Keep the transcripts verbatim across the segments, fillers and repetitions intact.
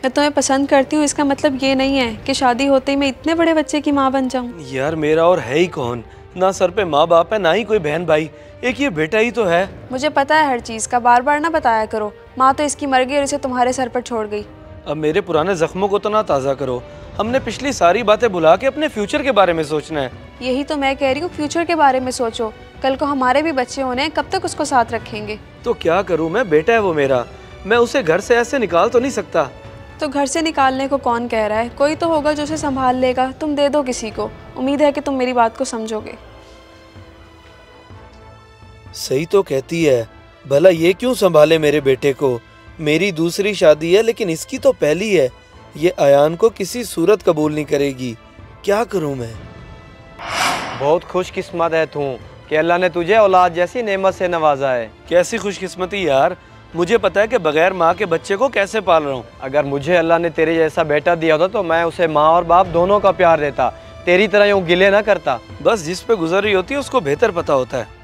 मैं तुम्हें पसंद करती हूँ इसका मतलब ये नहीं है कि शादी होते ही मैं इतने बड़े बच्चे की माँ बन जाऊँ। यार मेरा और है ही कौन, ना सर पे माँ बाप है ना ही कोई बहन भाई, एक ये बेटा ही तो है। मुझे पता है हर चीज़ का, बार बार ना बताया करो। माँ तो इसकी मर गई और इसे तुम्हारे सर पर छोड़ गई। अब मेरे पुराने जख्मों को तो ना ताज़ा करो, हमने पिछली सारी बातें भुला के अपने फ्यूचर के बारे में सोचना है। यही तो मैं कह रही हूँ, फ्यूचर के बारे में सोचो। कल को हमारे भी बच्चे होने हैं, कब तक उसको साथ रखेंगे? तो क्या करूँ मैं, बेटा है वो मेरा, मैं उसे घर से ऐसे निकाल तो नहीं सकता। तो घर से निकालने को कौन कह रहा है? कोई तो होगा जो उसे संभाल लेगा। तुम दे दो किसी को, उम्मीद है कि तुम मेरी बात को समझोगे। सही तो कहती है, भला ये क्यों संभाले मेरे बेटे को? मेरी दूसरी शादी है लेकिन इसकी तो पहली है। ये अयान को किसी सूरत कबूल नहीं करेगी, क्या करूं मैं? बहुत खुशकिस्मत है तू कि अल्लाह ने तुझे औलाद जैसी नेमत से नवाजा है। कैसी खुशकिस्मती यार, मुझे पता है कि बगैर माँ के बच्चे को कैसे पाल रहा हूँ। अगर मुझे अल्लाह ने तेरे जैसा बेटा दिया होता तो मैं उसे माँ और बाप दोनों का प्यार देता, तेरी तरह यूँ गिले ना करता। बस जिस पे गुजर रही होती है उसको बेहतर पता होता है।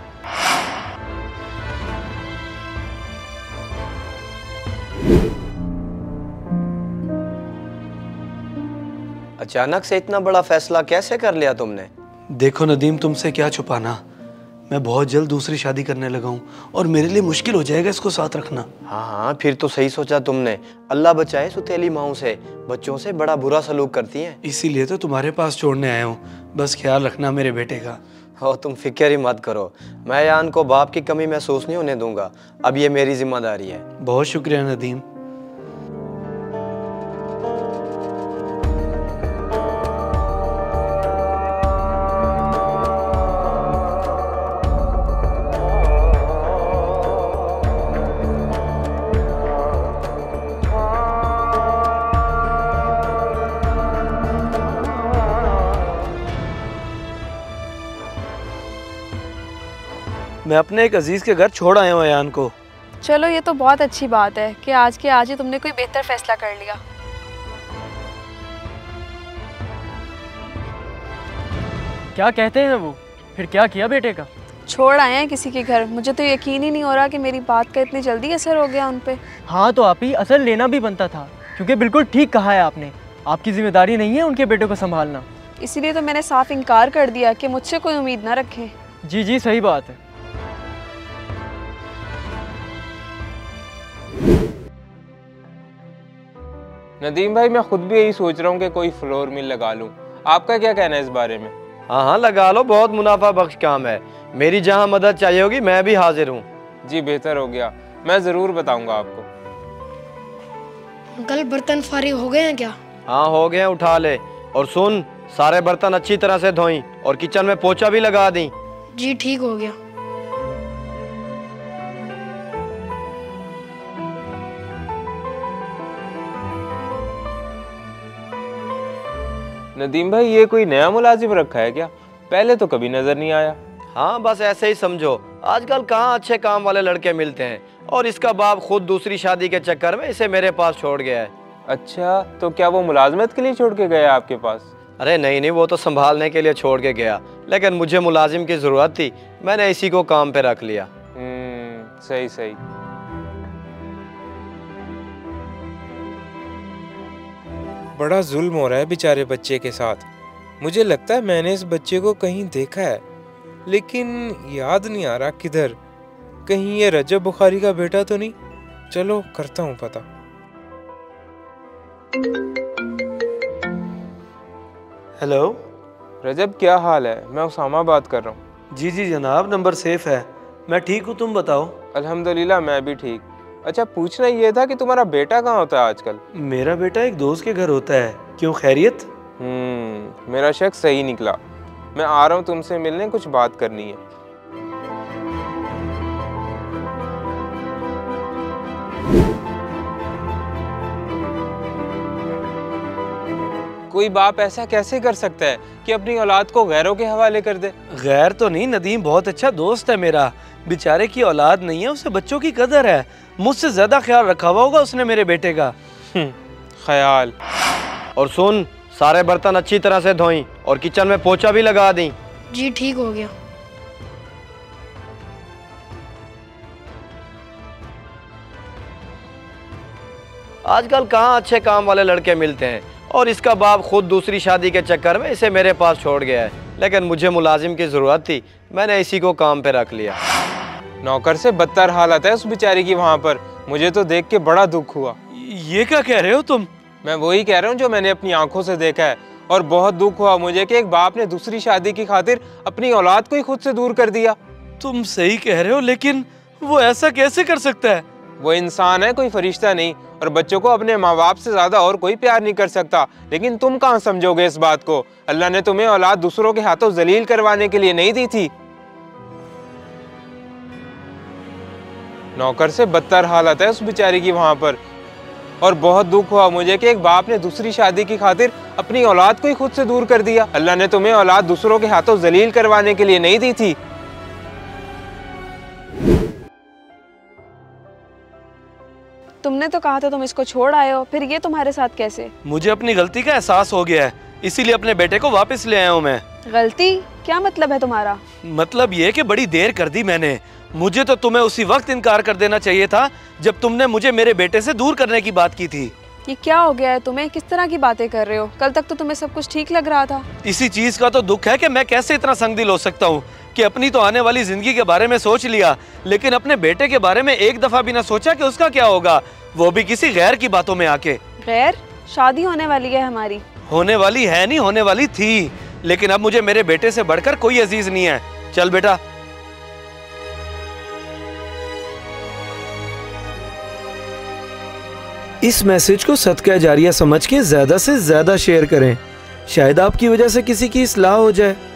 अचानक से इतना बड़ा फैसला कैसे कर लिया तुमने? देखो नदीम, तुमसे क्या छुपाना, मैं बहुत जल्द दूसरी शादी करने लगा हूँ और मेरे लिए मुश्किल हो जाएगा इसको साथ रखना। हाँ हाँ, फिर तो सही सोचा तुमने। अल्लाह बचाए सुतेली माओं से, बच्चों से बड़ा बुरा सलूक करती हैं। इसीलिए तो तुम्हारे पास छोड़ने आया हूँ, बस ख्याल रखना मेरे बेटे का। हो तुम फिक्र ही मत करो, मैं अयान को बाप की कमी महसूस नहीं होने दूंगा। अब ये मेरी जिम्मेदारी है। बहुत शुक्रिया नदीम। मैं अपने एक अजीज के घर छोड़ आया हूँ अयान को। चलो ये तो बहुत अच्छी बात है कि आज के आज ही तुमने कोई बेहतर फैसला कर लिया। क्या कहते हैं वो? फिर क्या किया बेटे का? छोड़ आए हैं किसी के घर। मुझे तो यकीन ही नहीं हो रहा कि मेरी बात का इतनी जल्दी असर हो गया उन पे। हाँ तो आप ही असर लेना भी बनता था, क्योंकि बिल्कुल ठीक कहा है आपने। आपकी जिम्मेदारी नहीं है उनके बेटे को संभालना। इसीलिए तो मैंने साफ इनकार कर दिया कि मुझसे कोई उम्मीद ना रखें। जी जी सही बात है। नदीम भाई, मैं खुद भी यही सोच रहा हूँ कि कोई फ्लोर मिल लगा लूँ। आपका क्या कहना है इस बारे में? हाँ हाँ लगा लो, बहुत मुनाफा बख्श काम है। मेरी जहाँ मदद चाहिए होगी मैं भी हाजिर हूँ। जी बेहतर हो गया, मैं ज़रूर बताऊँगा आपको। अंकल बर्तन फारिग हो गए हैं क्या? हाँ हो गए, उठा ले। और सुन, सारे बर्तन अच्छी तरह से धोई और किचन में पोछा भी लगा दी। जी ठीक हो गया। नदीम भाई, ये कोई नया मुलाजिम रखा है क्या? पहले तो कभी नजर नहीं आया। हाँ बस ऐसे ही समझो, आजकल कहाँ अच्छे काम वाले लड़के मिलते हैं, और इसका बाप खुद दूसरी शादी के चक्कर में इसे मेरे पास छोड़ गया है। अच्छा, तो क्या वो मुलाजमत के लिए छोड़ के गया आपके पास? अरे नहीं नहीं, वो तो संभालने के लिए छोड़ के गया, लेकिन मुझे मुलाजिम की जरूरत थी, मैंने इसी को काम पे रख लिया। हम्म, सही सही। बड़ा जुल्म हो रहा है बेचारे बच्चे के साथ। मुझे लगता है मैंने इस बच्चे को कहीं देखा है, लेकिन याद नहीं आ रहा किधर। कहीं ये रजब बुखारी का बेटा तो नहीं? चलो करता हूँ पता। हेलो रजब, क्या हाल है? मैं उसामा बात कर रहा हूँ। जी जी जनाब, नंबर सेफ है, मैं ठीक हूँ, तुम बताओ। अल्हम्दुलिल्लाह मैं भी ठीक। अच्छा, पूछना ये था कि तुम्हारा बेटा कहाँ होता है आजकल? मेरा बेटा एक दोस्त के घर होता है, क्यों खैरियत? हम्म, मेरा शक सही निकला। मैं आ रहा हूँ तुमसे मिलने, कुछ बात करनी है। कोई बाप ऐसा कैसे कर सकता है कि अपनी औलाद को गैरों के हवाले कर दे? गैर तो नहीं नदीम, बहुत अच्छा दोस्त है मेरा। बेचारे की औलाद नहीं है, उसे बच्चों की कदर है। मुझसे ज्यादा ख्याल रखा हुआ होगा उसने मेरे बेटे का। ख्याल। और सुन, सारे बर्तन अच्छी तरह से धोई और किचन में पोछा भी लगा दी। जी ठीक हो गया। आजकल कहाँ अच्छे काम वाले लड़के मिलते हैं, और इसका बाप खुद दूसरी शादी के चक्कर में इसे मेरे पास छोड़ गया है। लेकिन मुझे मुलाजिम की ज़रूरत थी, मैंने इसी को काम पे रख लिया। नौकर से बदतर हालत है उस बेचारी की वहाँ पर। मुझे तो देख के बड़ा दुख हुआ। ये क्या कह रहे हो तुम? मैं वही कह रहा हूँ जो मैंने अपनी आंखों से देखा है, और बहुत दुख हुआ मुझे कि एक बाप ने दूसरी शादी की खातिर अपनी औलाद को ही खुद से दूर कर दिया। तुम सही कह रहे हो, लेकिन वो ऐसा कैसे कर सकता है? वो इंसान है, कोई फरिश्ता नहीं, और बच्चों को अपने माँ बाप से ज्यादा और कोई प्यार नहीं कर सकता। लेकिन तुम कहाँ समझोगे इस बात को? अल्लाह ने तुम्हें औलाद दूसरों के हाथों जलील करवाने के लिए नहीं दी थी। नौकर से बदतर हालत है उस बेचारी की वहाँ पर, और बहुत दुख हुआ मुझे कि एक बाप ने दूसरी शादी की खातिर अपनी औलाद को ही खुद से दूर कर दिया। अल्लाह ने तुम्हें औलाद दूसरों के हाथों जलील करवाने के लिए नहीं दी थी। तुमने तो कहा था तुम इसको छोड़ आए हो, फिर ये तुम्हारे साथ कैसे? मुझे अपनी गलती का एहसास हो गया है, इसीलिए अपने बेटे को वापस ले आया हूँ मैं। गलती? क्या मतलब है तुम्हारा? मतलब ये कि बड़ी देर कर दी मैंने। मुझे तो तुम्हें उसी वक्त इनकार कर देना चाहिए था जब तुमने मुझे मेरे बेटे से दूर करने की बात की थी। ये क्या हो गया है तुम्हें? किस तरह की बातें कर रहे हो? कल तक तो तुम्हें सब कुछ ठीक लग रहा था। इसी चीज का तो दुख है कि मैं कैसे इतना संगदिल हो सकता हूँ कि अपनी तो आने वाली जिंदगी के बारे में सोच लिया, लेकिन अपने बेटे के बारे में एक दफा भी ना सोचा कि उसका क्या होगा, वो भी किसी गैर की बातों में आके। गैर? शादी होने वाली है हमारी। होने वाली है नहीं, होने वाली थी, लेकिन अब मुझे मेरे बेटे से बढ़कर कोई अजीज नहीं है। चल बेटा। इस मैसेज को सदका जारिया समझ के ज्यादा से ज्यादा शेयर करें, शायद आपकी वजह से किसी की इस्लाह हो जाए।